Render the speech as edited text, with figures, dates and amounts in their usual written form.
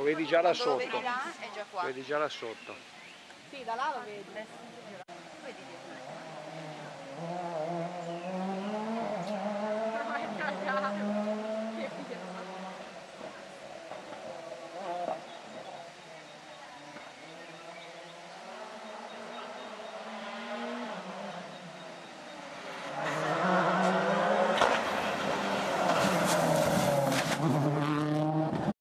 vedi già là Quando lo sotto. vedi là è già qua. Vedi già là sotto. Sì, da là lo vedi.